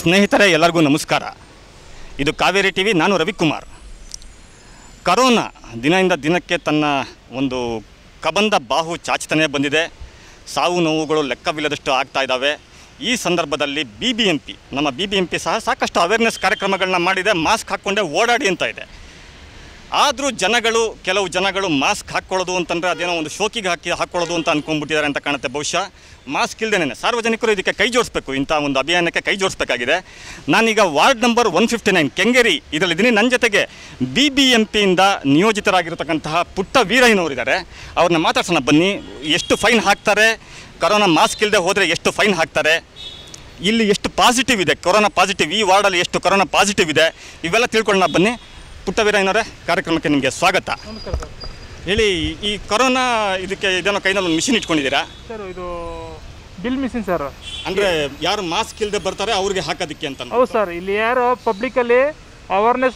ಸ್ನೇಹಿತರೆ ಎಲ್ಲರಿಗೂ ನಮಸ್ಕಾರ. ಇದು ಕಾವೇರಿ ಟಿವಿ. ನಾನು ರವಿಕುಮಾರ್. ಕರೋನಾ ದಿನದಿಂದ ದಿನಕ್ಕೆ ತನ್ನ ಒಂದು ಕಬಂದ ಬಾಹು ಚಾಚುತ್ತಾನೆ ಬಂದಿದೆ. ಸಾವು ನೋವುಗಳು ಲೆಕ್ಕವಿಲ್ಲದಷ್ಟು ಆಗ್ತಾ ಇದ್ದಾವೆ. ಈ ಸಂದರ್ಭದಲ್ಲಿ ನಮ್ಮ BBMP ಸಹ ಸಾಕಷ್ಟು ಅವೇರ್ನೆಸ್ ಕಾರ್ಯಕ್ರಮಗಳನ್ನ ಮಾಡಿದೆ. ಮಾಸ್ಕ್ ಹಾಕ್ಕೊಂಡೆ ಓಡಾಡಿ ಅಂತ ಇದೆ. ಆದರೂ ಕೆಲವು ಜನಗಳು ಮಾಸ್ಕ್ ಹಾಕ್ಕೊಳ್ಳೋದು ಅಂತಂದರೆ ಅದೇನೋ ಒಂದು ಶೋಕಿಗೆ ಹಾಕ್ಕೊಳ್ಳೋದು ಅಂತ ಅಂದ್ಕೊಂಡ್ಬಿಟ್ಟಿದ್ದಾರೆ ಅಂತ ಕಾಣುತ್ತೆ. ಬಹುಶಃ ಮಾಸ್ಕ್ ಇಲ್ಲದೇನೆ ಸಾರ್ವಜನಿಕರು ಇದಕ್ಕೆ ಕೈ ಜೋಡಿಸ್ಬೇಕು, ಇಂಥ ಒಂದು ಅಭಿಯಾನಕ್ಕೆ ಕೈ ಜೋಡಿಸ್ಬೇಕಾಗಿದೆ. ನಾನೀಗ ವಾರ್ಡ್ ನಂಬರ್ 159 ಕೆಂಗೇರಿ ಇದರಲ್ಲಿದ್ದೀನಿ. ನನ್ನ ಜೊತೆಗೆ BBMPಯಿಂದ ನಿಯೋಜಿತರಾಗಿರತಕ್ಕಂತಹ ಪುಟ್ಟ ವೀರಯ್ಯನವರಿದ್ದಾರೆ. ಅವ್ರನ್ನ ಮಾತಾಡ್ಸೋಣ ಬನ್ನಿ. ಎಷ್ಟು ಫೈನ್ ಹಾಕ್ತಾರೆ, ಕೊರೋನಾ ಮಾಸ್ಕ್ ಇಲ್ಲದೆ ಹೋದರೆ ಎಷ್ಟು ಫೈನ್ ಹಾಕ್ತಾರೆ, ಇಲ್ಲಿ ಎಷ್ಟು ಪಾಸಿಟಿವ್ ಇದೆ ಕೊರೋನಾ ಪಾಸಿಟಿವ್, ಈ ವಾರ್ಡಲ್ಲಿ ಎಷ್ಟು ಕೊರೋನಾ ಪಾಸಿಟಿವ್ ಇದೆ, ಇವೆಲ್ಲ ತಿಳ್ಕೊಳ್ಳೋಣ ಬನ್ನಿ. ಪುಟ್ಟ ವೀರಯ್ಯನವರೇ, ಕಾರ್ಯಕ್ರಮಕ್ಕೆ ನಿಮಗೆ ಸ್ವಾಗತ. ಹೇಳಿ, ಈ ಕೊರೋನಾ ಇದಕ್ಕೆ ಇದೇನೋ ಕೈನಲ್ಲಿ ಒಂದು ಮಿಷಿನ್ ಇಟ್ಕೊಂಡಿದ್ದೀರಾ ಸರ್? ಇದು ಬಿಲ್ ಮಿಷಿನ್ ಸರ್. ಅಂದರೆ ಯಾರು ಮಾಸ್ಕ್ ಇಲ್ಲದೆ ಬರ್ತಾರೆ ಅವ್ರಿಗೆ ಹಾಕೋದಕ್ಕೆ ಅಂತ? ಹೌದು ಸರ್. ಇಲ್ಲಿ ಯಾರು ಪಬ್ಲಿಕಲ್ಲಿ ಅವೇರ್ನೆಸ್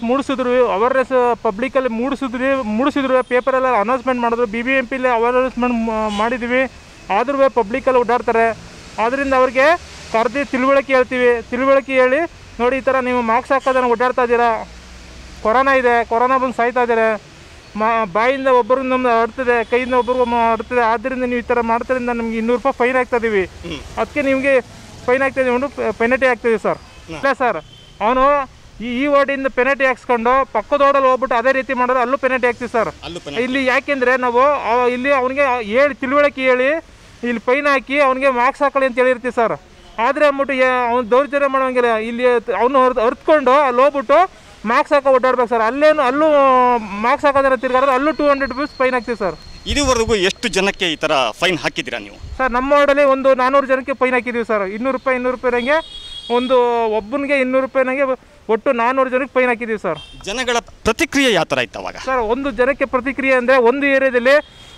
ಪಬ್ಲಿಕಲ್ಲಿ ಮೂಡಿಸಿದ್ರು ಪೇಪರೆಲ್ಲ ಅನೌನ್ಸ್ಮೆಂಟ್ ಮಾಡಿದ್ರು. BBMPಲಿ ಅವೇರ್ನೆಸ್ಮೆಂಟ್ ಮಾಡಿದ್ವಿ. ಆದ್ರೂ ಪಬ್ಲಿಕಲ್ಲಿ ಓಡಾಡ್ತಾರೆ. ಆದ್ದರಿಂದ ಅವ್ರಿಗೆ ಕರೆದು ತಿಳುವಳಿಕೆ ಹೇಳಿ, ನೋಡಿ ಈ ಥರ ನೀವು ಮಾಸ್ಕ್ ಹಾಕೋದನ್ನು ಓಡಾಡ್ತಾ ಇದ್ದೀರಾ, ಕೊರೋನಾ ಇದೆ, ಕೊರೋನಾ ಬಂದು ಸಾಯ್ತಾ ಇದ್ದಾರೆ, ಬಾಯಿಂದ ಒಬ್ಬರು ನಮ್ದು ಹರಡ್ತದೆ, ಕೈಯಿಂದ ಒಬ್ಬರಿಗೂ ಹರಡ್ತದೆ, ಆದ್ದರಿಂದ ನೀವು ಈ ಥರ ಮಾಡ್ತಾರಿಂದ ನಮ್ಗೆ 200 ರೂಪಾಯಿ ಫೈನ್ ಹಾಕ್ತಾ ಇದೀವಿ. ಅದಕ್ಕೆ ನಿಮಗೆ ಫೈನ್ ಹಾಕ್ತಾ ಇದೀವಿ, ಪೆನಲ್ಟಿ ಹಾಕ್ತೀವಿ ಸರ್. ಇಲ್ಲ ಸರ್, ಅವನು ಈ ವಾರ್ಡಿಂದ ಪೆನಲ್ಟಿ ಹಾಕ್ಸ್ಕೊಂಡು ಪಕ್ಕದ ವಾರ್ಡಲ್ಲಿ ಹೋಗ್ಬಿಟ್ಟು ಅದೇ ರೀತಿ ಮಾಡಿದ್ರೆ ಅಲ್ಲೂ ಪೆನಲ್ಟಿ ಹಾಕ್ತೀವಿ ಸರ್. ಇಲ್ಲಿ ಯಾಕೆಂದರೆ ನಾವು ಇಲ್ಲಿ ಅವನಿಗೆ ತಿಳುವಳಿಕೆ ಹೇಳಿ ಇಲ್ಲಿ ಫೈನ್ ಹಾಕಿ ಅವನಿಗೆ ಮಾರ್ಕ್ಸ್ ಹಾಕೊಳ್ಳಿ ಅಂತ ಹೇಳಿರ್ತೀವಿ ಸರ್. ಆದರೆ ಅಂದ್ಬಿಟ್ಟು ಅವ್ನು ದೌರ್ಜನ್ಯ ಮಾಡೋಂಗಿಲ್ಲ. ಇಲ್ಲಿ ಅವನು ಅರ್ತ್ಕೊಂಡು ಅಲ್ಲಿ ಹೋಗ್ಬಿಟ್ಟು ಮಾರ್ಕ್ಸ್ ಹಾಕೋ ಓಡಾಡ್ಬೇಕು ಸರ್. ಅಲ್ಲೂ ಮಾರ್ಕ್ಸ್ ಹಾಕೋದ್ರೆ ತಿರ್ಗಾದ್ರೆ ಅಲ್ಲೂ 200 ರೂಪೀಸ್ ಫೈನ್ ಹಾಕ್ತೀವಿ ಸರ್. ಇದುವರೆಗೂ ಎಷ್ಟು ಜನಕ್ಕೆ ಈ ಥರ ಫೈನ್ ಹಾಕಿದ್ದೀರಾ ನೀವು? ಸರ್, ನಮ್ಮ ವಾರ್ಡಲ್ಲಿ ಒಂದು 400 ಜನಕ್ಕೆ ಫೈನ್ ಹಾಕಿದ್ದೀವಿ ಸರ್. 200 ರೂಪಾಯಿನಂಗೆ ಒಬ್ಬನಿಗೆ 200 ರೂಪಾಯಿನಂಗೆ ಒಟ್ಟು 400 ಜನಕ್ಕೆ ಫೈನ್ ಹಾಕಿದ್ದೀವಿ ಸರ್. ಜನಗಳ ಪ್ರತಿಕ್ರಿಯೆ ಯಾವ ಥರ ಇತ್ತು ಅವಾಗ ಸರ್? ಒಂದು ಜನಕ್ಕೆ ಪ್ರತಿಕ್ರಿಯೆ ಅಂದರೆ ಒಂದು ಏರಿಯಾದಲ್ಲಿ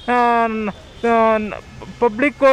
ಪಬ್ಲಿಕ್ಕು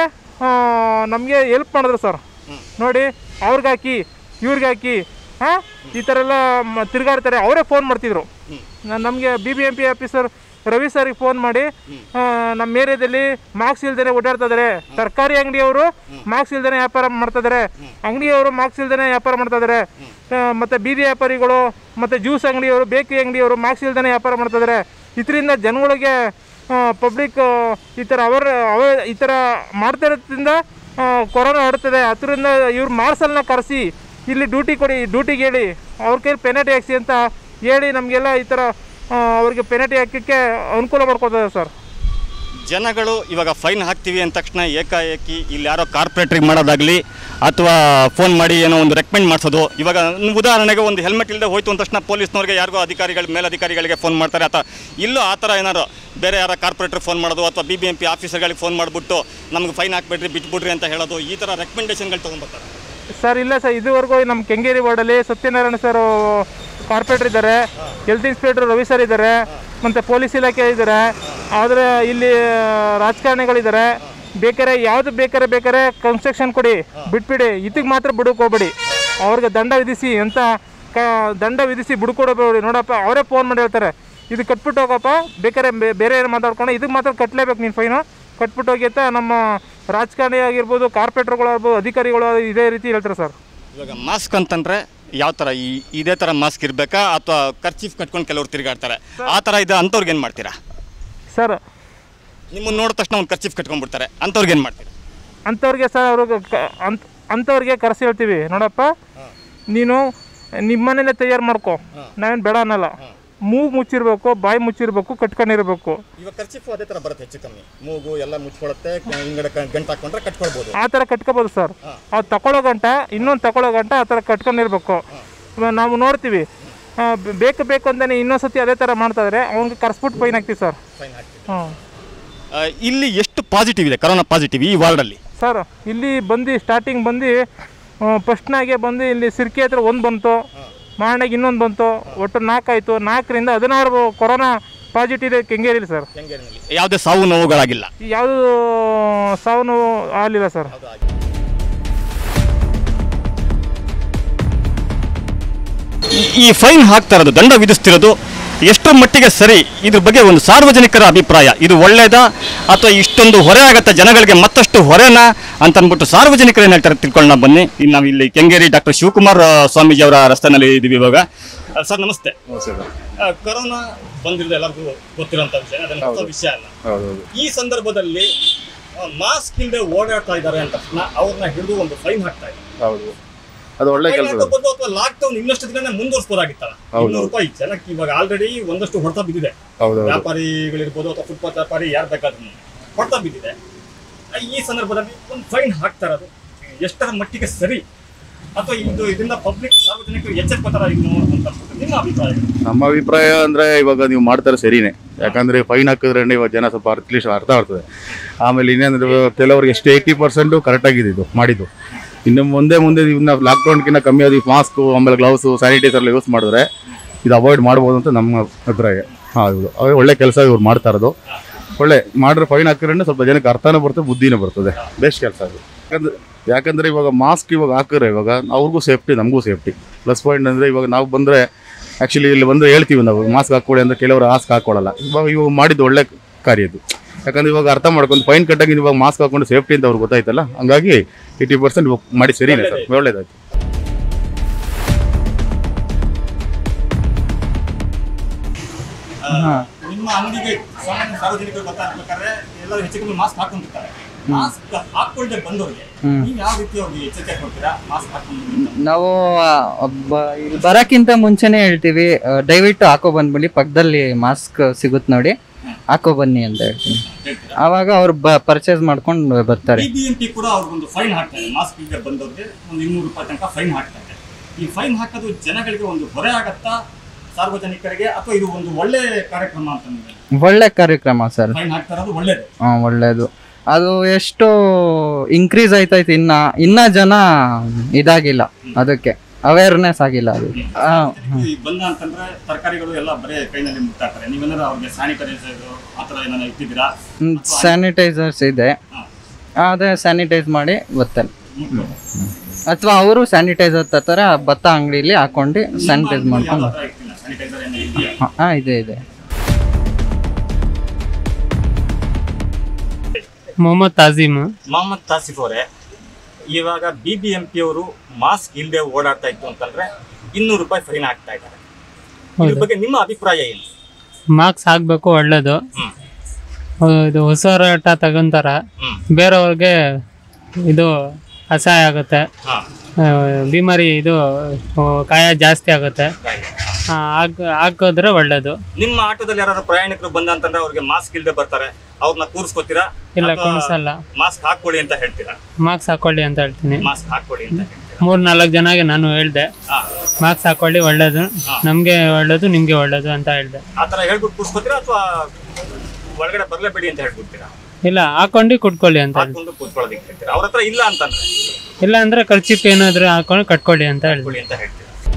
ನಮಗೆ ಹೆಲ್ಪ್ ಮಾಡಿದ್ರು ಸರ್. ನೋಡಿ, ಅವ್ರಿಗಾಕಿ ಇವ್ರಿಗಾಕಿ ಈ ಥರ ಎಲ್ಲ ತಿರುಗಾಡ್ತಾರೆ. ಅವರೇ ಫೋನ್ ಮಾಡ್ತಿದ್ರು ನಮಗೆ. BBMP ಆಫೀಸರ್ ರವಿ ಸರ್ಗೆ ಫೋನ್ ಮಾಡಿ, ನಮ್ಮ ಏರಿಯಾದಲ್ಲಿ ಮಾಸ್ಕ್ ಇಲ್ದೇ ಓಡಾಡ್ತಾ ಇದ್ದಾರೆ, ತರಕಾರಿ ಅಂಗಡಿಯವರು ಮಾಸ್ಕ್ ಇಲ್ದೇ ವ್ಯಾಪಾರ ಮಾಡ್ತಾ ಇದ್ದಾರೆ, ಅಂಗಡಿಯವರು ಮಾಸ್ಕ್ ಇಲ್ದೇ ವ್ಯಾಪಾರ ಮಾಡ್ತಾ ಇದ್ದಾರೆ, ಮತ್ತು ಬೀದಿ ವ್ಯಾಪಾರಿಗಳು ಮತ್ತು ಜ್ಯೂಸ್ ಅಂಗಡಿಯವರು, ಬೇಕರಿ ಅಂಗಡಿಯವರು ಮಾಸ್ಕ್ ಇಲ್ದೇ ವ್ಯಾಪಾರ ಮಾಡ್ತಾ ಇದ್ದಾರೆ. ಇದರಿಂದ ಜನಗಳಿಗೆ ಪಬ್ಲಿಕ್ ಈ ಥರ ಮಾಡ್ತಾ ಇರೋದ್ರಿಂದ ಕೊರೋನಾ ಹರಡ್ತದೆ. ಅದರಿಂದ ಇವ್ರು ಮಾರ್ಸಲ್ನ ಕರೆಸಿ ಇಲ್ಲಿ ಡ್ಯೂಟಿಗೆ ಹೇಳಿ ಅವ್ರ ಕೈಲಿ ಪೆನಲ್ಟಿ ಹಾಕ್ಸಿ ಅಂತ ಹೇಳಿ ನಮಗೆಲ್ಲ ಈ ಥರ ಅವ್ರಿಗೆ ಪೆನಲ್ಟಿ ಹಾಕೋಕ್ಕೆ ಅನುಕೂಲ ಮಾಡ್ಕೊತಾರೆ ಸರ್. ಜನಗಳು ಇವಾಗ ಫೈನ್ ಹಾಕ್ತೀವಿ ಅಂದ ತಕ್ಷಣ ಏಕಾಏಕಿ ಇಲ್ಲಿ ಯಾರೋ ಕಾರ್ಪೊರೇಟ್ರಿಗೆ ಮಾಡೋದಾಗಲಿ ಅಥವಾ ಫೋನ್ ಮಾಡಿ ಏನೋ ಒಂದು ರೆಕಮೆಂಡ್ ಮಾಡಿಸೋದು. ಇವಾಗ ಉದಾಹರಣೆಗೆ ಒಂದು ಹೆಲ್ಮೆಟ್ ಇಲ್ಲದೆ ಹೋಯ್ತು ಅಂದ ತಕ್ಷಣ ಪೊಲೀಸ್ನವ್ರಿಗೆ ಯಾರಿಗೋ ಮೇಲಧಿಕಾರಿಗಳಿಗೆ ಫೋನ್ ಮಾಡ್ತಾರೆ. ಅಥವಾ ಇಲ್ಲೂ ಆ ಥರ ಏನಾರು ಬೇರೆ ಯಾರೋ ಕಾರ್ಪೊರೇಟ್ರಿಗೆ ಫೋನ್ ಮಾಡೋದು ಅಥವಾ BBMP ಆಫೀಸರ್ಗಳಿಗೆ ಫೋನ್ ಮಾಡಿಬಿಟ್ಟು ನಮ್ಗೆ ಫೈನ್ ಹಾಕ್ಬೇಡ್ರಿ, ಬಿಟ್ಬಿಡ್ರಿ ಅಂತ ಹೇಳೋದು, ಈ ಥರ ರೆಕಮೆಂಡೇಷನ್ಗಳು ತೊಗೊಂಡ್ಬರ್ತಾರೆ ಸರ್. ಇಲ್ಲ ಸರ್, ಇದುವರೆಗೂ ನಮ್ಮ ಕೆಂಗೇರಿ ವಾರ್ಡಲ್ಲಿ ಸತ್ಯನಾರಾಯಣ ಸರ್ ಕಾರ್ಪೊರೇಟರ್ ಇದ್ದಾರೆ, ಹೆಲ್ತ್ ಇನ್ಸ್ಪೆಕ್ಟರ್ ರವಿ ಸರ್ ಇದ್ದಾರೆ, ಮತ್ತು ಪೊಲೀಸ್ ಇಲಾಖೆ ಇದ್ದಾರೆ. ಆದರೆ ಇಲ್ಲಿ ರಾಜಕಾರಣಿಗಳಿದ್ದಾರೆ. ಯಾವುದು ಬೇಕಾರೆ ಕನ್ಸ್ಟ್ರಕ್ಷನ್ ಕೊಡಿ, ಬಿಟ್ಬಿಡಿ, ಇದಕ್ಕೆ ಮಾತ್ರ ಬಿಡಕ್ಕೆ ಹೋಗ್ಬೇಡಿ, ಅವ್ರಿಗೆ ದಂಡ ವಿಧಿಸಿ ಬಿಡ್ಕೊಡಬೇಡಿ. ನೋಡಪ್ಪ, ಅವರೇ ಫೋನ್ ಮಾಡಿ ಹೇಳ್ತಾರೆ, ಇದು ಕಟ್ಬಿಟ್ಟು ಹೋಗಪ್ಪ, ಬೇಕಾರೆ ಬೇರೆ ಏನು ಮಾತಾಡ್ಕೊಂಡು ಇದಕ್ಕೆ ಮಾತ್ರ ಕಟ್ಟಲೇಬೇಕು ನೀನು ಫೈನು, ಕಟ್ಬಿಟ್ಟು ಹೋಗಿ ಅಂತ ನಮ್ಮ ರಾಜಕಾರಣಿ ಆಗಿರ್ಬೋದು, ಕಾರ್ಪೊರೇಟರ್ಗಳಾಗ್ಬೋದು, ಅಧಿಕಾರಿಗಳು ಇದೇ ರೀತಿ ಹೇಳ್ತಾರೆ ಸರ್. ಇವಾಗ ಮಾಸ್ಕ್ ಅಂತಂದರೆ ಯಾವ ಥರ ಇದೇ ಥರ ಮಾಸ್ಕ್ ಇರಬೇಕಾ ಅಥವಾ ಕರ್ಚೀಫ್ ಕಟ್ಕೊಂಡು ಕೆಲವ್ರು ತಿರುಗಾಡ್ತಾರೆ, ಆ ಥರ ಇದೆ, ಅಂಥವ್ರಿಗೆ ಏನು ಮಾಡ್ತೀರಾ ಸರ್? ನಿಮ್ಮನ್ನು ನೋಡಿದ ತಕ್ಷಣ ಒಂದು ಕರ್ಚೀಫ್ ಕಟ್ಕೊಂಡ್ಬಿಡ್ತಾರೆ, ಅಂಥವ್ರಿಗೆ ಏನು ಮಾಡ್ತೀರಾ? ಅಂಥವ್ರಿಗೆ ಸರ್ ಅಂಥವ್ರಿಗೆ ಕರೆಸಿ ಹೇಳ್ತೀವಿ, ನೋಡಪ್ಪ ನೀನು ನಿಮ್ಮ ಮನೇಲೆ ತಯಾರು ಮಾಡ್ಕೊ, ನಾವೇನು ಬೇಡ ಅನ್ನಲ್ಲ. ಮೂಗು ಮುಚ್ಚಿರ್ಬೇಕು, ಬಾಯಿ ಮುಚ್ಚಿರ್ಬೇಕು, ಕಟ್ಕೊಂಡಿರ್ಬೇಕು. ಇವಾಗ ಕರ್ಚೀಫ್ ಅದೇ ಥರ ಬರುತ್ತೆ, ಹೆಚ್ಚು ಕಮ್ಮಿ ಮೂಗು ಎಲ್ಲ ಮುಚ್ಕೊಳುತ್ತೆ, ಹಿಂಗಡೆ ಗಂಟು ಹಾಕೊಂಡ್ರೆ ಕಟ್ಕೊಳ್ಬೋದು, ಆ ಥರ ಕಟ್ಕೋಬೋದು ಸರ್. ಅದು ತಗೊಳ್ಳೋ ಗಂಟ ಆ ಥರ ಕಟ್ಕೊಂಡಿರ್ಬೇಕು. ನಾವು ನೋಡ್ತೀವಿ, ಬೇಕು ಅಂತಲೇ ಇನ್ನೊಂದ್ಸತಿ ಅದೇ ಥರ ಮಾಡ್ತಾಯಿದ್ರೆ ಅವ್ನಿಗೆ ಕರೆಸ್ಬಿಟ್ಟು ಫೈನ್ ಹಾಕ್ತೀವಿ ಸರ್. ಇಲ್ಲಿ ಎಷ್ಟು ಪಾಸಿಟಿವ್ ಇದೆ ಕೊರೋನಾ ಪಾಸಿಟಿವ್ ಈ ವಾರ್ಡಲ್ಲಿ ಸರ್? ಇಲ್ಲಿ ಸ್ಟಾರ್ಟಿಂಗ್ ಫಸ್ಟ್ನಾಗೆ ಇಲ್ಲಿ ಸಿರ್ಕಿ ಹತ್ರ 1 ಬಂತು, ಮಾರನೆಗೆ ಇನ್ನೊಂದು ಬಂತು, ಒಟ್ಟು 4 ಆಯಿತು. 4ರಿಂದ 16 ಕೊರೋನಾ ಪಾಸಿಟಿವ್ ಇದೆ ಕೆಂಗೇರಿಲಿ ಸರ್. ಯಾವುದೇ ಸಾವು ನೋವುಗಳಾಗಿಲ್ಲ? ಯಾವುದು ಸಾವು ನೋವು ಆಗಲಿಲ್ಲ ಸರ್. ಈ ಫೈನ್ ಹಾಕ್ತಾ ಇರೋದು, ದಂಡ ವಿಧಿಸ್ತಿರೋದು ಎಷ್ಟರ ಮಟ್ಟಿಗೆ ಸರಿ, ಇದ್ರ ಬಗ್ಗೆ ಒಂದು ಸಾರ್ವಜನಿಕರ ಅಭಿಪ್ರಾಯ, ಇದು ಒಳ್ಳೇದಾ ಅಥವಾ ಇಷ್ಟೊಂದು ಹೊರೆ ಆಗತ್ತಾ ಜನಗಳಿಗೆ, ಮತ್ತಷ್ಟು ಹೊರೆನಾ ಅಂತ ಅಂದ್ಬಿಟ್ಟು ಸಾರ್ವಜನಿಕರು ಏನು ಹೇಳ್ತಾರೆ ತಿಳ್ಕೊಳ್ಳೋಣ ಬನ್ನಿ. ಇನ್ನು ನಾವು ಇಲ್ಲಿ ಕೆಂಗೇರಿ ಡಾಕ್ಟರ್ ಶಿವಕುಮಾರ್ ಸ್ವಾಮೀಜಿ ಅವರ ರಸ್ತೆನಲ್ಲಿ ಇದ್ದೀವಿ ಇವಾಗ. ಸರ್ ನಮಸ್ತೆ. ಕೊರೋನಾ ಬಂದಿರೋದು ಎಲ್ಲರಿಗೂ ಗೊತ್ತಿರೋಂಥ ವಿಷಯ, ಅದನ್ನ ವಿಷಯ ಅಲ್ಲ. ಈ ಸಂದರ್ಭದಲ್ಲಿ ಮಾಸ್ಕ್ ಇಲ್ಲದೆ ಓಡಾಡ್ತಾ ಇದ್ದಾರೆ ಅಂತ ತಕ್ಷಣ ಅವ್ರನ್ನ ಹಿಡಿದು ಒಂದು ಫೈನ್ ಹಾಕ್ತಾ ಇದ್ದಾರೆ. ಅದು ಒಳ್ಳೆ ಕೆಲಸ. ಅಥವಾ ಲಾಕ್ ಡೌನ್ ಇನ್ನಷ್ಟು ದಿನ ಮುಂದುವರಿಸಬಹುದಾಗಿತ್ತಲ್ಲ. ₹200 ಜನಕ್ಕೆ ಇವಾಗ ಆಲ್ರೆಡಿ ಒಂದಷ್ಟು ಹೊಡೆತ ಬಿದ್ದಿದೆ. ವ್ಯಾಪಾರಿಗಳಿರ್ಬೋದು ಅಥವಾ ಫುಟ್ಪಾತ್ ವ್ಯಾಪಾರಿ ಯಾರು ಬೇಕಾದ್ರೂ ಹೊಡೆತ ಬಿದ್ದಿದೆ. ಈ ಸಂದರ್ಭದಲ್ಲಿ ಒಂದು ಫೈನ್ ಹಾಕ್ತಾ ಇರೋದು ಎಷ್ಟರ ಮಟ್ಟಿಗೆ ಸರಿ ಅಥವಾ ಇದರಿಂದ ಪಬ್ಲಿಕ್ ಸಾರ್ವಜನಿಕರು ಎಚ್ಚೆತ್ಕೋತಾರ ಅಂತ ನಿಮ್ಮ ಅಭಿಪ್ರಾಯ? ನಮ್ಮ ಅಭಿಪ್ರಾಯ ಅಂದ್ರೆ ಇವಾಗ ನೀವು ಮಾಡ್ತಾರೆ ಸರಿನೇ, ಯಾಕಂದ್ರೆ ಫೈನ್ ಹಾಕಿದ್ರೆ ಇವಾಗ ಜನ ಸ್ವಲ್ಪ ಅಟ್ಲೀಸ್ಟ್ ಅರ್ಥ ಆಗ್ತದೆ. ಆಮೇಲೆ ಇನ್ನೇಂದ್ರೆ ಕೆಲವರಿಗೆ ಎಷ್ಟು 80% ಕರೆಕ್ಟ್ ಆಗಿದೆ ಇದು ಮಾಡಿದ್ದು. ಇನ್ನು ಮುಂದೆ ಇವನ್ನ ಲಾಕ್ಡೌನ್ಗಿಂತ ಕಮ್ಮಿ ಆಗಿ ಮಾಸ್ಕ್ ಆಮೇಲೆ ಗ್ಲೌಸು ಸ್ಯಾನಿಟೈಸರ್ ಎಲ್ಲ ಯೂಸ್ ಮಾಡಿದ್ರೆ ಇದು ಅವಾಯ್ಡ್ ಮಾಡ್ಬೋದು ಅಂತ ನಮ್ಮ ಅಭಿಪ್ರಾಯ. ಹೌದು, ಒಳ್ಳೆ ಕೆಲಸ ಇವ್ರು ಮಾಡ್ತಾ ಇರೋದು. ಒಳ್ಳೆ ಮಾಡಿದ್ರೆ ಫೈನ್ ಹಾಕಿದ್ರೆ ಸ್ವಲ್ಪ ಜನಕ್ಕೆ ಅರ್ಥನೂ ಬರ್ತದೆ, ಬುದ್ಧಿನೂ ಬರ್ತದೆ. ಬೆಸ್ಟ್ ಕೆಲಸ ಅದು. ಯಾಕಂದ್ರೆ ಇವಾಗ ಮಾಸ್ಕ್ ಇವಾಗ ಹಾಕಿದ್ರೆ ಇವಾಗ ಅವ್ರಿಗೂ ಸೇಫ್ಟಿ, ನಮಗೂ ಸೇಫ್ಟಿ. ಪ್ಲಸ್ ಪಾಯಿಂಟ್ ಅಂದರೆ ಇವಾಗ ನಾವು ಬಂದರೆ ಆ್ಯಕ್ಚುಲಿ ಇಲ್ಲಿ ಬಂದರೆ ಹೇಳ್ತೀವಿ ನಾವು ಮಾಸ್ಕ್ ಹಾಕ್ಕೊಳ್ಳಿ ಅಂದರೆ ಕೆಲವರು ಮಾಸ್ಕ್ ಹಾಕ್ಕೊಳ್ಳಲ್ಲ. ಇವಾಗ ಮಾಡಿದ್ದು ಒಳ್ಳೆ ಕಾರ್ಯ ಇದು. ಯಾಕಂದ್ರೆ ಇವಾಗ ಅರ್ಥ ಮಾಡ್ಕೊಂಡು ಫೈನ್ ಕಟ್ಟಾಗಿ ಇವಾಗ ಮಾಸ್ಕ್ ಹಾಕೊಂಡು ಸೇಫ್ಟಿ ಅಂತ ಅವ್ರಿಗೆ ಗೊತ್ತಾಯ್ತಲ್ಲ, ಹಂಗಾಗಿ 80% ಇವಾಗ ಮಾಡಿ ಸರಿನೇ ಸರ್, ಒಳ್ಳೇದಾಯ್ತು. ನಿಮ್ಮ ಅಂಗಡಿಗೆ ಸಾರ್ವಜನಿಕರು ಗೊತ್ತಾಗಬೇಕಾದ್ರೆ ಎಲ್ಲರೂ ಹೆಚ್ಚು ಕಮ್ಮಿ ಮಾಸ್ಕ್ ಹಾಕೊಂಡಿರ್ತಾರೆ. ಮಾಸ್ಕ್ ಹಾಕೊಳ್ಳದೆ ಬಂದವರಿಗೆ ನೀವು ಯಾವ ರೀತಿ ಅವ್ರಿಗೆ ಎಚ್ಚರಿಕೆ ಕೊಡ್ತೀರಾ? ಮಾಸ್ಕ್ ಹಾಕೊಂಡು ನಾವು ಬರಕ್ಕಿಂತ ಮುಂಚೆನೆ ಹೇಳ್ತೀವಿ, ದಯವಿಟ್ಟು ಹಾಕೋ ಬಂದ್ಬಿಡಿ, ಪಕ್ಕದಲ್ಲಿ ಮಾಸ್ಕ್ ಸಿಗುತ್ತೆ ನೋಡಿ, ಹಾಕೋ ಬನ್ನಿ ಅಂತ ಹೇಳ್ತೀನಿ. ಆವಾಗ ಅವ್ರು ಪರ್ಚೇಸ್ ಮಾಡ್ಕೊಂಡು ಬರ್ತಾರೆ. BBMP ಕೂಡ ಅವ್ರಿಗೊಂದು ಫೈನ್ ಹಾಕ್ತಾರೆ, ಮಾಸ್ಕ್ ಇಲ್ಲದೆ ಬಂದವ್ರಿಗೆ ಒಂದು ₹200 ತನಕ ಫೈನ್ ಹಾಕ್ತಾರೆ. ಈ ಫೈನ್ ಹಾಕೋದು ಜನಗಳಿಗೆ ಒಂದು ಹೊರೆ ಆಗತ್ತಾ ಸಾರ್ವಜನಿಕರಿಗೆ, ಅಥವಾ ಇದು ಒಂದು ಒಳ್ಳೆ ಕಾರ್ಯಕ್ರಮ ಅಂತಂದ್ರೆ? ಒಳ್ಳೆ ಕಾರ್ಯಕ್ರಮ ಸರ್, ಫೈನ್ ಹಾಕ್ತಾ ಇರೋದು ಒಳ್ಳೇದು. ಒಳ್ಳೇದು. ಅದು ಎಷ್ಟು ಇನ್ಕ್ರೀಸ್ ಆಯ್ತಾಯ್ತು, ಇನ್ನ ಜನ ಇದಾಗಿಲ್ಲ, ಅದಕ್ಕೆ ಅವೇರ್ನೆಸ್ ಆಗಿಲ್ಲ. ಅದು ಬಂದ ಅಂತಂದ್ರೆ ತರಕಾರಿಗಳು ಎಲ್ಲ ಬರೀ ಕೈನಲ್ಲಿ ಮುಟ್ಟಾಕ್ತಾರೆ. ನೀವೇನಾದ್ರು ಅವ್ರಿಗೆ ಸ್ಯಾನಿಟೈಸರ್ ಆ ಥರ ಏನಾದ್ರು ಇಟ್ಟಿದ್ದೀರಾ? ಸ್ಯಾನಿಟೈಸರ್ಸ್ ಇದೆ, ಅದೇ ಸ್ಯಾನಿಟೈಸ್ ಮಾಡಿ ಬರ್ತಾರೆ. ಅಥವಾ ಅವರು ಸ್ಯಾನಿಟೈಸರ್ ತರ್ತಾರೆ, ಭತ್ತ ಅಂಗಡಿಲಿ ಹಾಕೊಂಡು ಸ್ಯಾನಿಟೈಸ್ ಮಾಡ್ಕೊಂಡು. ಇದೆ ಇದೆ. ಮೊಹಮ್ಮದ್ ತಾಸಿಫ್ ಅವರೇ, ಇವಾಗ BBMP ಅವರು ಮಾಸ್ಕ್ ಇಲ್ಲದೆ ಓಡಾಡ್ತಾ ಇತ್ತು ಅಂತಂದ್ರೆ ₹200 ಫೈನ್ ಹಾಕ್ತಾ ಇದ್ದಾರೆ. ಇದ್ರ ಬಗ್ಗೆ ನಿಮ್ಮ ಅಭಿಪ್ರಾಯ ಏನು? ಮಾಸ್ಕ್ ಹಾಕ್ಬೇಕು, ಒಳ್ಳೇದು. ಇದು ಉಸಿರಾಟ ತಗೊಂತಾರ, ಬೇರೆಯವ್ರಿಗೆ ಇದು ಅಸಹ್ಯ ಆಗುತ್ತೆ, ಬಿಮಾರಿ ಇದು ಕಾಯ ಜಾಸ್ತಿ ಆಗುತ್ತೆ. ಹಾಕಿದ್ರೆ ಒಳ್ಳೇದು. ನಿಮ್ಮ ಆಟೋದಲ್ಲಿ ಯಾರು ಪ್ರಯಾಣಿಕರು ಬಂದ ಅಂತಂದ್ರೆ ಅವ್ರಿಗೆ ಮಾಸ್ಕ್ ಇಲ್ಲದೆ ಬರ್ತಾರೆ, ಅವ್ರನ್ನ ಕೂರಿಸ್ಕೊತೀರಾ? ಇಲ್ಲ, ಕೂರಿಸಲ್ಲ. ಮಾಸ್ಕ್ ಹಾಕೊಳ್ಳಿ ಅಂತ ಹೇಳ್ತೀರಾ? ಮಾಸ್ಕ್ ಹಾಕೊಳ್ಳಿ ಅಂತ ಹೇಳ್ತೀನಿ. ಮಾಸ್ಕ್ ಹಾಕೊಳ್ಳಿ ಅಂತ 3-4 ಜನಗೆ ನಾನು ಹೇಳ್ದೆ, ಮಾಸ್ಕ್ ಹಾಕೊಳ್ಳಿ, ಒಳ್ಳೇದು, ನಮ್ಗೆ ಒಳ್ಳೇದು, ನಿಮ್ಗೆ ಒಳ್ಳೇದು ಅಂತ ಹೇಳ್ದೆ. ಆ ತರ ಹೇಳ್ಬಿಟ್ಟು ಕೂರಿಸ್ಕೊತೀರಾ ಅಥವಾ ಒಳಗಡೆ ಬರ್ಲೇಬೇಡಿ ಅಂತ ಹೇಳ್ಬಿಡ್ತೀರಾ? ಇಲ್ಲ, ಹಾಕೊಂಡು ಕುಟ್ಕೊಳ್ಳಿ ಅಂತ ಕೂತ್ಕೊಳ್ಳೋದಕ್ಕೆ ಹೇಳ್ತೀರಾ? ಅವ್ರ ಹತ್ರ ಇಲ್ಲ ಅಂತಂದ್ರೆ? ಇಲ್ಲ ಅಂದ್ರೆ ಖರ್ಚಿಪ್ ಏನಾದ್ರು ಹಾಕೊಂಡು ಕಟ್ಕೊಳ್ಳಿ ಅಂತ ಹೇಳ್ಕೊಳ್ಳಿ ಅಂತ ಹೇಳ್ತೀರಾ?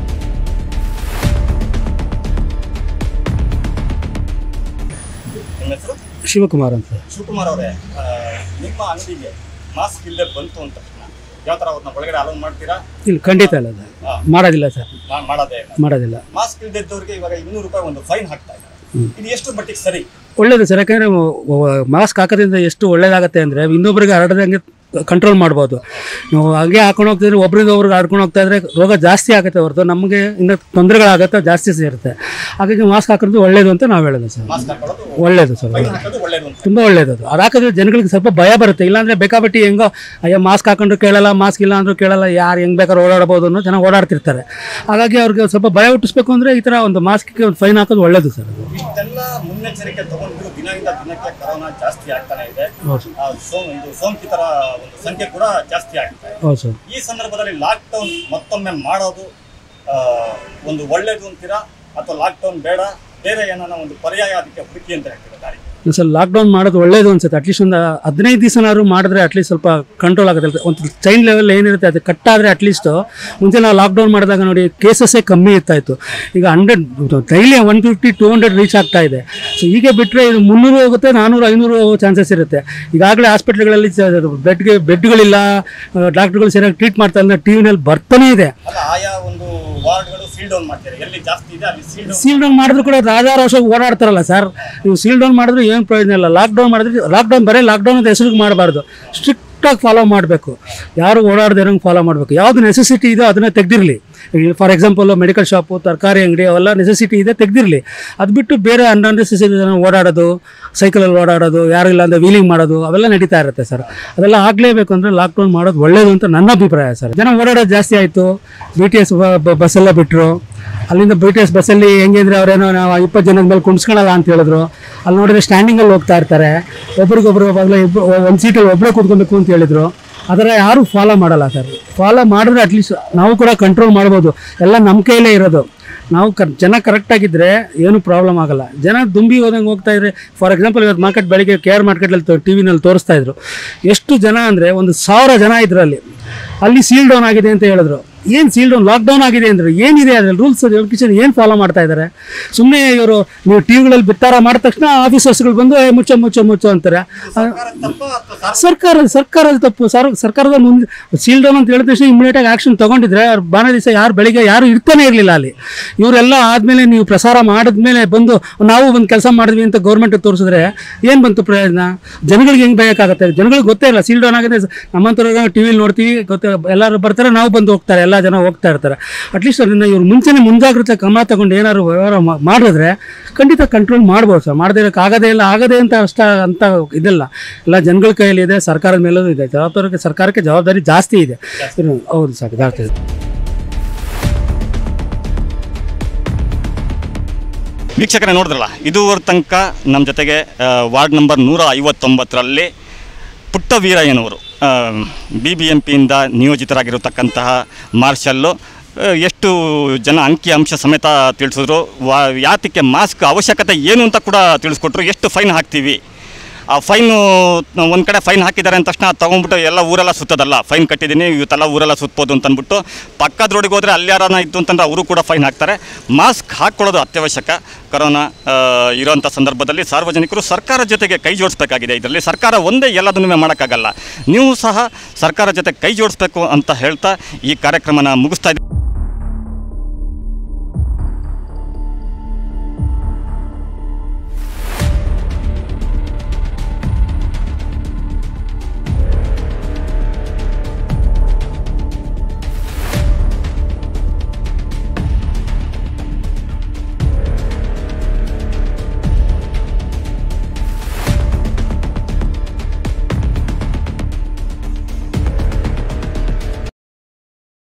ಶಿವಕುಮಾರ್ ಅಂತ. ಶಿವಕುಮಾರ್ ಅವರೇ, ನಿಮ್ಮ ಅಂಗಡಿಗೆ ಮಾಸ್ಕ್ ಇಲ್ಲದೆ ಬಂತು ಅಂತ ಯಾವ ತರ ಅವ್ರನ್ನ ಒಳಗಡೆ ಅಲೌ ಮಾಡ್ತೀರಾ? ಇಲ್ಲ, ಖಂಡಿತ ಇಲ್ಲ, ಮಾಡೋದಿಲ್ಲ ಸರ್, ಮಾಡೋದಿಲ್ಲ. ಮಾಸ್ಕ್ ಇಲ್ಲದಿದ್ದವ್ರಿಗೆ ಇವಾಗ ₹200 ಒಂದು ಫೈನ್ ಹಾಕ್ತಾ ಇದ್ದಾರೆ. ಇದು ಎಷ್ಟು ಮಟ್ಟಿಗೆ ಸರಿ? ಒಳ್ಳೇದು ಸರ್, ಯಾಕಂದ್ರೆ ಮಾಸ್ಕ್ ಹಾಕೋದ್ರಿಂದ ಎಷ್ಟು ಒಳ್ಳೇದಾಗತ್ತೆ ಅಂದರೆ ಇನ್ನೊಬ್ಬರಿಗೆ ಹರಡದಂಗೆ ಕಂಟ್ರೋಲ್ ಮಾಡ್ಬೋದು. ನಾವು ಹಾಗೆ ಹಾಕೊಂಡು ಹೋಗ್ತಿದ್ರೆ ಒಬ್ಬರಿಂದ ಒಬ್ರಿಗೆ ಆಡ್ಕೊಂಡು ಹೋಗ್ತಾ ಇದ್ರೆ ರೋಗ ಜಾಸ್ತಿ ಆಗುತ್ತೆ ಹೊರತು ನಮಗೆ ಇನ್ನೂ ತೊಂದರೆಗಳಾಗುತ್ತೆ, ಜಾಸ್ತಿ ಸೇರುತ್ತೆ. ಹಾಗಾಗಿ ಮಾಸ್ಕ್ ಹಾಕೋದು ಒಳ್ಳೇದು ಅಂತ ನಾವು ಹೇಳೋದು ಸರ್. ಒಳ್ಳೇದು ಸರ್, ತುಂಬ ಒಳ್ಳೇದು. ಅದು ಹಾಕಿದ್ರೆ ಜನಗಳಿಗೆ ಸ್ವಲ್ಪ ಭಯ ಬರುತ್ತೆ. ಇಲ್ಲಾಂದರೆ ಬೇಕಾಬಿಟ್ಟು ಹೆಂಗೋ ಅಯ್ಯೋ ಮಾಸ್ಕ್ ಹಾಕೊಂಡ್ರು ಕೇಳಲ್ಲ, ಮಾಸ್ಕ್ ಇಲ್ಲ ಅಂದರೂ ಕೇಳಲ್ಲ, ಯಾರು ಹೆಂಗೆ ಬೇಕಾದ್ರೂ ಓಡಾಡ್ಬೋದು ಅನ್ನೋ ಜನ ಓಡಾಡ್ತಿರ್ತಾರೆ. ಹಾಗಾಗಿ ಅವ್ರಿಗೆ ಸ್ವಲ್ಪ ಭಯ ಹುಟ್ಟಿಸ್ಬೇಕು ಅಂದರೆ ಈ ಥರ ಒಂದು ಮಾಸ್ಕ್ಗೆ ಒಂದು ಫೈನ್ ಹಾಕೋದು ಒಳ್ಳೇದು ಸರ್. ಇಷ್ಟೆಲ್ಲ ಮುನ್ನೆಚ್ಚರಿಕೆ ತಗೊಂಡು ದಿನದಿಂದ ದಿನಕ್ಕೆ ಕೊರೋನಾ ಜಾಸ್ತಿ ಆಗ್ತಾನೆ ಇದೆ, ಸೋಂಕಿತರ ಒಂದು ಸಂಖ್ಯೆ ಕೂಡ ಜಾಸ್ತಿ ಆಗ್ತಾ ಇದೆ. ಈ ಸಂದರ್ಭದಲ್ಲಿ ಲಾಕ್ಡೌನ್ ಮತ್ತೊಮ್ಮೆ ಮಾಡೋದು ಒಂದು ಒಳ್ಳೇದು ಅಂತೀರಾ ಅಥವಾ ಲಾಕ್ಡೌನ್ ಬೇಡ, ಬೇರೆ ಏನಾನ ಒಂದು ಪರ್ಯಾಯ ಅದಕ್ಕೆ ಹುಡುಕಿ ಅಂತ ಹೇಳ್ತೀರಾ ದಾರಿ? ಸ್ವಲ್ಪ ಲಾಕ್ಡೌನ್ ಮಾಡೋದು ಒಳ್ಳೇದು ಅನ್ಸುತ್ತೆ. ಅಟ್ಲೀಸ್ಟ್ ಒಂದು 15 ದಿವಸನಾದ್ರು ಮಾಡಿದ್ರೆ ಅಟ್ಲೀಸ್ಟ್ ಸ್ವಲ್ಪ ಕಂಟ್ರೋಲ್ ಆಗುತ್ತೆ. ಒಂದು ಚೈನ್ ಲೆವೆಲ್ ಏನಿರುತ್ತೆ ಅದು ಕಟ್ಟಾದರೆ ಅಟ್ಲೀಸ್ಟು ಮುಂಚೆ ನಾವು ಲಾಕ್ಡೌನ್ ಮಾಡಿದಾಗ ನೋಡಿ ಕೇಸಸ್ಸೇ ಕಮ್ಮಿ ಇರ್ತಾಯಿತ್ತು. ಈಗ 100 ಡೈಲಿ 150-200 ರೀಚ್ ಆಗ್ತಾ ಇದೆ. ಸೊ ಹೀಗೆ ಬಿಟ್ಟರೆ ಇದು 300 ಹೋಗುತ್ತೆ, 400-500 ಹೋಗೋ ಚಾನ್ಸಸ್ ಇರುತ್ತೆ. ಈಗಾಗಲೇ ಹಾಸ್ಪಿಟ್ಲ್ಗಳಲ್ಲಿ ಬೆಡ್ಗಳಿಲ್ಲ, ಡಾಕ್ಟ್ರುಗಳು ಸರಿಯಾಗಿ ಟ್ರೀಟ್ ಮಾಡ್ತಾ ಇಲ್ಲ, ಟಿ ವಿನಲ್ಲಿ ಬರ್ತಾನೆ ಇದೆ. ಆಯಾ ಒಂದು ವಾರ್ಡ್ಗಳು ಸೀಲ್ ಡೌನ್ ಮಾಡ್ತಾರೆ, ಎಲ್ಲಿ ಜಾಸ್ತಿ ಇದೆ ಅಲ್ಲಿ ಸೀಲ್ ಡೌನ್ ಮಾಡಿದ್ರು ಕೂಡ ರಾಜಾರೋಷವಾಗಿ ಓಡಾಡ್ತಾರಲ್ಲ ಸರ್. ನೀವು ಸೀಲ್ ಡೌನ್ ಮಾಡಿದ್ರು ಏನು ಪ್ರಯೋಜನ ಇಲ್ಲ. ಲಾಕ್ಡೌನ್ ಮಾಡಿದ್ರೆ ಬರೀ ಲಾಕ್ಡೌನ್ ಅಂತ ಹೆಸರಿಗೆ ಮಾಡಬಾರ್ದು, ಸ್ಟ್ರಿಕ್ಟಾಗಿ ಫಾಲೋ ಮಾಡಬೇಕು. ಯಾರು ಓಡಾಡದೇ ಇರೋಂಗೆ ಫಾಲೋ ಮಾಡಬೇಕು. ಯಾವುದು ನೆಸೆಸಿಟಿ ಇದೋ ಅದನ್ನು ತೆಗೆದಿರಲಿ. ಫಾರ್ ಎಕ್ಸಾಂಪಲ್ ಮೆಡಿಕಲ್ ಶಾಪು, ತರಕಾರಿ ಅಂಗಡಿ ಅವೆಲ್ಲ ನೆಸೆಸಿಟಿ ಇದೆ, ತೆಗೆದಿರಲಿ. ಅದು ಬಿಟ್ಟು ಬೇರೆ ಅನ್ನೆಸೆಸರಿ ಓಡಾಡೋದು, ಸೈಕಲಲ್ಲಿ ಓಡಾಡೋದು, ಯಾರಿಲ್ಲ ಅಂದರೆ ವೀಲಿಂಗ್ ಮಾಡೋದು ಅವೆಲ್ಲ ನಡೀತಾ ಇರುತ್ತೆ ಸರ್. ಅದೆಲ್ಲ ಆಗಲೇಬೇಕು ಅಂದರೆ ಲಾಕ್ಡೌನ್ ಮಾಡೋದು ಒಳ್ಳೆಯದು ಅಂತ ನನ್ನ ಅಭಿಪ್ರಾಯ ಸರ್. ಜನ ಓಡಾಡೋದು ಜಾಸ್ತಿ ಆಯಿತು, BTS ಬಸ್ಸೆಲ್ಲ ಬಿಟ್ಟರು. ಅಲ್ಲಿಂದ BTS ಬಸ್ಸಲ್ಲಿ ಹೆಂಗೆ ಅಂದರೆ ಅವರೇನೋ ನಾವು 20 ಜನದ ಮೇಲೆ ಕುಣಿಸ್ಕೊಳ್ಳಲ್ಲ ಅಂತ ಹೇಳಿದ್ರು. ಅಲ್ಲಿ ನೋಡಿದ್ರೆ ಸ್ಟ್ಯಾಂಡಿಂಗಲ್ಲಿ ಹೋಗ್ತಾ ಇರ್ತಾರೆ, ಒಬ್ರಿಗೊಬ್ರು ಒಂದು ಸೀಟಲ್ಲಿ ಒಬ್ಬರೇ ಕೂತ್ಕೊಬೇಕು ಅಂತ ಹೇಳಿದರು. ಅದರ ಯಾರೂ ಫಾಲೋ ಮಾಡಲ್ಲ ಸರ್. ಫಾಲೋ ಮಾಡಿದ್ರೆ ಅಟ್ಲೀಸ್ಟ್ ನಾವು ಕೂಡ ಕಂಟ್ರೋಲ್ ಮಾಡ್ಬೋದು. ಎಲ್ಲ ನಮ್ಮ ಕೈಯಲ್ಲೇ ಇರೋದು. ನಾವು ಜನ ಕರೆಕ್ಟಾಗಿದ್ದರೆ ಏನೂ ಪ್ರಾಬ್ಲಮ್ ಆಗೋಲ್ಲ. ಜನ ದುಂಬಿ ಹೋದಂಗೆ ಹೋಗ್ತಾಯಿದ್ರೆ, ಫಾರ್ ಎಕ್ಸಾಂಪಲ್ ಇವತ್ತು ಬೆಳಿಗ್ಗೆ KR ಮಾರ್ಕೆಟಲ್ಲಿ TV ನಲ್ಲಿ ತೋರಿಸ್ತಾಯಿದ್ರು. ಎಷ್ಟು ಜನ ಅಂದರೆ 1000 ಜನ ಇದ್ರು ಅಲ್ಲಿ ಸೀಲ್ ಡೌನ್ ಆಗಿದೆ ಅಂತ ಹೇಳಿದ್ರು. ಏನು ಸೀಲ್ ಡೌನ್, ಲಾಕ್ಡೌನ್ ಆಗಿದೆ ಅಂದರೆ ಏನಿದೆ ಅದರಲ್ಲಿ ರೂಲ್ಸ್ ರೆಗ್ಯುಲೇಷನ್ ಏನು ಫಾಲೋ ಮಾಡ್ತಾ ಇದ್ದಾರೆ? ಸುಮ್ಮನೆ ಇವರು ನೀವು ಟಿವಿಗಳಲ್ಲಿ ಬಿತ್ತಾರ ಮಾಡಿದ ತಕ್ಷಣ ಆಫೀಸರ್ಸ್ಗಳು ಬಂದು ಮುಚ್ಚೋ ಅಂತಾರೆ. ಸರ್ಕಾರದ ತಪ್ಪು. ಸರ್ಕಾರದ ಮುಂದೆ ಸೀಲ್ ಡೌನ್ ಅಂತ ಹೇಳಿದ ತಕ್ಷಣ ಇಮಿಡಿಯೇಟಾಗಿ ಆ್ಯಕ್ಷನ್ ತೊಗೊಂಡಿದ್ರೆ ಬಾನ ದಿವಸ ಬೆಳಿಗ್ಗೆ ಯಾರು ಇರ್ತಾನೆ ಇರಲಿಲ್ಲ ಅಲ್ಲಿ. ಇವರೆಲ್ಲ ಆದಮೇಲೆ ನೀವು ಪ್ರಸಾರ ಮಾಡಿದ್ಮೇಲೆ ಬಂದು ನಾವು ಒಂದು ಕೆಲಸ ಮಾಡಿದ್ವಿ ಅಂತ ಗೌರ್ಮೆಂಟ್ ತೋರಿಸಿದ್ರೆ ಏನು ಬಂತು ಪ್ರಯೋಜನ? ಜನಗಳಿಗೆ ಹೆಂಗೆ ಬೇಕಾಗುತ್ತೆ? ಜನಗಳಿಗೆ ಗೊತ್ತೇ ಇಲ್ಲ ಸೀಲ್ ಡೌನ್ ಆಗಿದೆ. ನಮ್ಮಂಥವ್ರು ಟಿವಿಲಿ ನೋಡ್ತೀವಿ, ಗೊತ್ತೇ, ಎಲ್ಲರೂ ಬರ್ತಾರೆ, ನಾವು ಬಂದು ಹೋಗ್ತಾರೆ, ಎಲ್ಲ ಜನ ಹೋಗ್ತಾ ಇರ್ತಾರೆ. ಅಟ್ಲೀಸ್ಟ್ ಅದನ್ನು ಇವ್ರು ಮುಂಚೆನೇ ಮುಂಜಾಗ್ರತೆ ಕ್ರಮ ತಗೊಂಡು ಏನಾದ್ರು ವ್ಯವಹಾರ ಮಾಡಿದ್ರೆ ಖಂಡಿತ ಕಂಟ್ರೋಲ್ ಮಾಡ್ಬೋದು ಸರ್. ಮಾಡದೇ ಆಗದೆ ಅಂತ ಇದೆಲ್ಲ ಎಲ್ಲ ಜನಗಳ ಕೈಯಲ್ಲಿ ಇದೆ, ಸರ್ಕಾರದ ಮೇಲೂ ಇದೆ. ಸರ್ಕಾರಕ್ಕೆ ಜವಾಬ್ದಾರಿ ಜಾಸ್ತಿ ಇದೆ. ಹೌದು ಸರ್, ಜಾಸ್ತಿ ಇದೆ. ವೀಕ್ಷಕರೇ ನೋಡಿದ್ರಲ್ಲ, ಇದುವರೆ ತನಕ ನಮ್ಮ ಜೊತೆಗೆ ವಾರ್ಡ್ ನಂಬರ್ 159ರಲ್ಲಿ ಪುಟ್ಟ ವೀರಯ್ಯನವರು BBMPಯಿಂದ ನಿಯೋಜಿತರಾಗಿರತಕ್ಕಂತಹ ಮಾರ್ಷಲ್ಲು ಎಷ್ಟು ಜನ ಅಂಕಿ ಅಂಶ ಸಮೇತ ತಿಳಿಸಿದ್ರು. ಯಾತಕ್ಕೆ ಮಾಸ್ಕ್ ಅವಶ್ಯಕತೆ ಏನು ಅಂತ ಕೂಡ ತಿಳಿಸ್ಕೊಟ್ರು. ಎಷ್ಟು ಫೈನ್ ಹಾಕ್ತೀವಿ, ಆ ಫೈನು ಒಂದು ಕಡೆ ಫೈನ್ ಹಾಕಿದ್ದಾರೆ ಅಂದ ತಕ್ಷಣ ತೊಗೊಂಡ್ಬಿಟ್ಟು ಎಲ್ಲ ಊರೆಲ್ಲ ಸುತ್ತೋದಲ್ಲ. ಫೈನ್ ಕಟ್ಟಿದ್ದೀನಿ, ಇವತ್ತೆಲ್ಲ ಊರೆಲ್ಲ ಸುತ್ತಬೋದು ಅಂತಂದ್ಬಿಟ್ಟು ಪಕ್ಕದ ರೋಡಿಗೆ ಹೋದರೆ ಅಲ್ಲಿ ಯಾರನ್ನ ಇತ್ತು ಅಂತಂದ್ರೆ ಅವರು ಕೂಡ ಫೈನ್ ಹಾಕ್ತಾರೆ. ಮಾಸ್ಕ್ ಹಾಕ್ಕೊಳ್ಳೋದು ಅತ್ಯವಶ್ಯಕ. ಕೊರೋನಾ ಇರೋಂಥ ಸಂದರ್ಭದಲ್ಲಿ ಸಾರ್ವಜನಿಕರು ಸರ್ಕಾರ ಜೊತೆಗೆ ಕೈ ಜೋಡಿಸ್ಬೇಕಾಗಿದೆ. ಇದರಲ್ಲಿ ಸರ್ಕಾರ ಒಂದೇ ಎಲ್ಲದನ್ನೂ ಮಾಡೋಕ್ಕಾಗಲ್ಲ. ನೀವು ಸಹ ಸರ್ಕಾರ ಜೊತೆ ಕೈ ಜೋಡಿಸ್ಬೇಕು ಅಂತ ಹೇಳ್ತಾ ಈ ಕಾರ್ಯಕ್ರಮನ ಮುಗಿಸ್ತಾ ಇದ್ದೀವಿ.